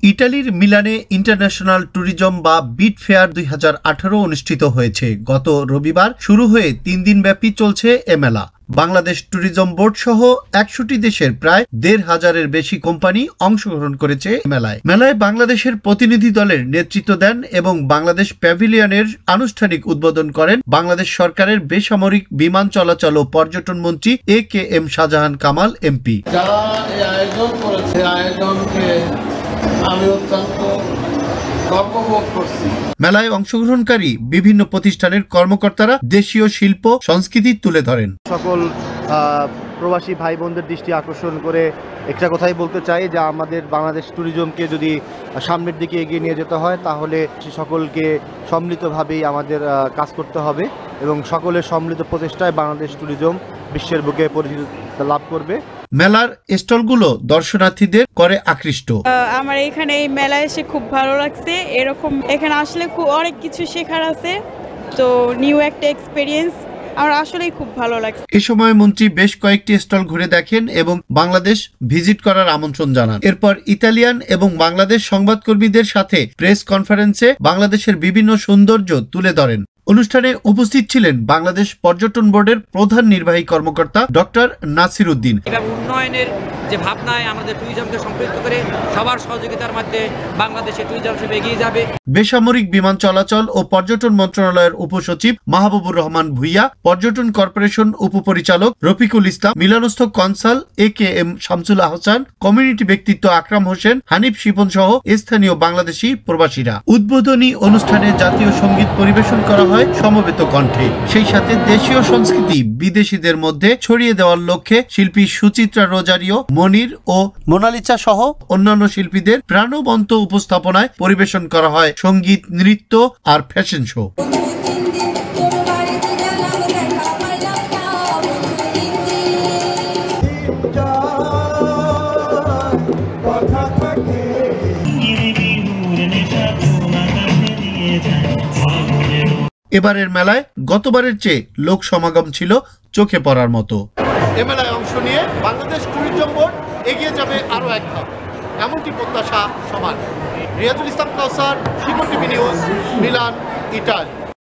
ইটালির মিলানে international tourism বা বিট ফেয়ার 2018 অনুষ্ঠিত হয়েছে। গত রবিবার শুরু হয়ে 3 দিনব্যাপী চলছে এ মেলা। বাংলাদেশ ট্যুরিজম বোর্ড সহ 100টি দেশের প্রায় 1,500-এর বেশি কোম্পানি অংশগ্রহণ করেছে মেলায় বাংলাদেশের প্রতিনিধি দলের নেতৃত্ব দেন এবং বাংলাদেশ প্যাভিলিয়নের আনুষ্ঠানিক উদ্বোধন করেন বাংলাদেশ সরকারের বেসামরিক বিমান চলাচল ও পর্যটন মন্ত্রী AKM শাহজাহান কামাল MP। যারা এই আয়োজন করেছে আয়োজনকে আমি অত্যন্ত গর্ববোধ করছি। মেলায় অংশগ্রহণকারী বিভিন্ন প্রতিষ্ঠানের কর্মকর্তারা দেশীয় শিল্প সংস্কৃতি তুলে ধরেন। সকল প্রবাসী ভাই বোনদের দৃষ্টি আকর্ষণ করে একটা কথাই বলতে চাই যে আমাদের বাংলাদেশ ট্যুরিজমকে যদি সামনের দিকে এগিয়ে নিয়ে যেতে হয় তাহলে সকলকে সম্মিলিতভাবেই আমাদের কাজ করতে হবে এবং সকলের সম্মিলিত প্রচেষ্টায় বাংলাদেশ ট্যুরিজম বিশ্বের বুকে পরিচিতি লাভ করবে। মেলার স্টলগুলো দর্শনার্থীদের করে আকৃষ্ট। আমার এখানে এই মেলায় এসে খুব ভালো লাগছে। এরকম এখানে আসলে খুব অনেক কিছু শেখার আছে, তো নিউ একটা এক্সপেরিয়েন্স আমার আসলেই খুব ভালো লাগছে। এ সময় মন্ত্রী বেশ কয়েকটি স্টল ঘুরে দেখেন এবং বাংলাদেশ ভিজিট করার আমন্ত্রণ জানান। এরপর ইতালিয়ান এবং বাংলাদেশ সংবাদকর্মীদের সাথে প্রেস কনফারেন্সে বাংলাদেশের বিভিন্ন সৌন্দর্য তুলে ধরেন। অনুষ্ঠানে উপস্থিত ছিলেন বাংলাদেশ পর্যটন বোর্ডের প্রধান নির্বাহী কর্মকর্তা ডক্টর নাসির উদ্দিন। উন্নয়নের যে ভাবনায় আমাদের ট্যুরিজমকে সম্পৃক্ত করে সবার সহযোগিতার মধ্যে বাংলাদেশের ট্যুরিজম এগিয়ে যাবে। বেসামরিক বিমান চলাচল ও পর্যটন মন্ত্রণালয়ের উপসচিব মাহবুবুর রহমান ভুইয়া, পর্যটন কর্পোরেশন উপপরিচালক রফিকুল ইসলাম, মিলনস্থ consul AKM Shamsul Ahsan, community ব্যক্তিত্ব আকরাম হোসেন, হানিফ শিপন সহ স্থানীয় বাংলাদেশি প্রবাসীরা। উদ্বোধনী অনুষ্ঠানে জাতীয় সঙ্গীত পরিবেশন করা হয় সমবেত কণ্ঠে। সেই সাথে দেশীয় সংস্কৃতি বিদেশিদের মধ্যে ছড়িয়ে দেওয়ার লক্ষ্যে শিল্পী সুচিত্রা রোজারিও, মনির ও মোনালিসা সহ অন্যান্য শিল্পীদের প্রাণবন্ত উপস্থাপনায় পরিবেশন করা হয় সঙ্গীত, নৃত্য আর ফ্যাশন শো। এবারের মেলায় গতবারের চেয়ে লোক সমাগম ছিল চোখে পড়ার মতো। এ মেলায় অংশ নিয়ে বাংলাদেশ ট্যুরিজম বোর্ড এগিয়ে যাবে আরও এক ধাপ, এমনটি প্রত্যাশা সমান। রিয়াজুল ইসলাম কাউসার, শিকন টিভি নিউজ, মিলান, ইটালি।